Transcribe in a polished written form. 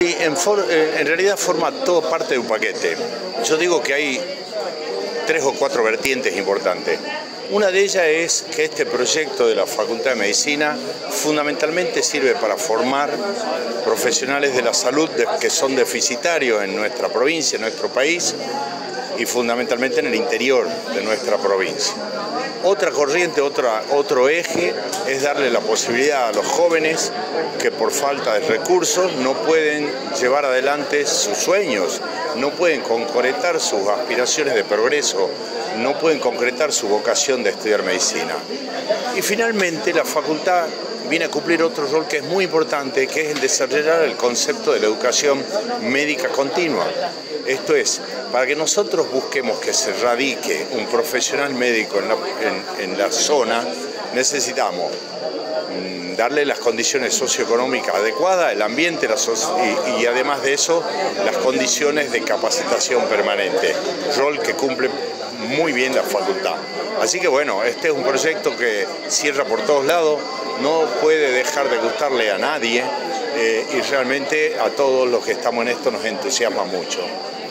En realidad forma todo parte de un paquete. Yo digo que hay 3 o 4 vertientes importantes. Una de ellas es que este proyecto de la Facultad de Medicina fundamentalmente sirve para formar profesionales de la salud que son deficitarios en nuestra provincia, en nuestro país y fundamentalmente en el interior de nuestra provincia. Otra corriente, otro eje es darle la posibilidad a los jóvenes que por falta de recursos no pueden llevar adelante sus sueños, no pueden concretar sus aspiraciones de progreso, no pueden concretar su vocación de estudiar medicina. Y finalmente la facultad viene a cumplir otro rol que es muy importante, que es el desarrollar el concepto de la educación médica continua. Esto es, para que nosotros busquemos que se radique un profesional médico en la zona, necesitamos darle las condiciones socioeconómicas adecuadas, el ambiente y además de eso, las condiciones de capacitación permanente, rol que cumple muy bien la facultad. Así que bueno, este es un proyecto que cierra por todos lados, no puede dejar de gustarle a nadie y realmente a todos los que estamos en esto nos entusiasma mucho.